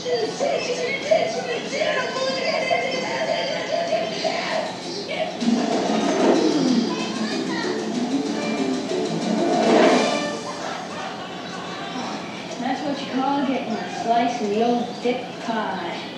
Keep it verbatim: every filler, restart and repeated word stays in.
That's what you call getting a slice of the old dip pie.